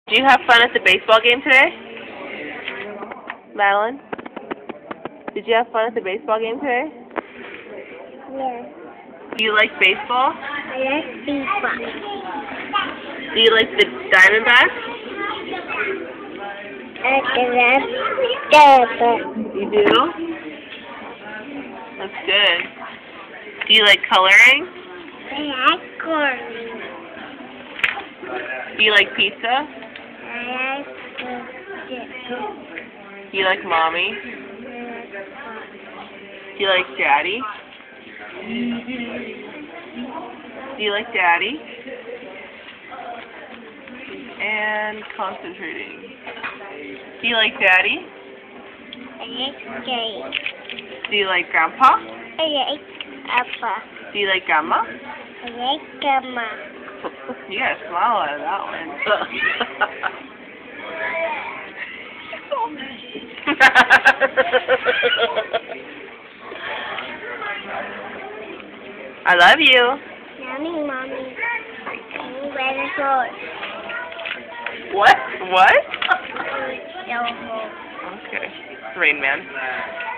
Did you have fun at the baseball game today? Madeline? Did you have fun at the baseball game today? Yes. Do you like baseball? I like baseball. Do you like the Diamondbacks? I like baseball. You do? That's good. Do you like coloring? I like corn. Do you like pizza? I like pizza. Do you like mommy? Do you like daddy? Do you like daddy? And concentrating. Do you like daddy? I like cake. Do you like grandpa? I like apple. Do you like grandma? I like grandma. You gotta smile at that one. I love you. Yummy, mommy. Very good. What? What? So good. Okay. Rain Man.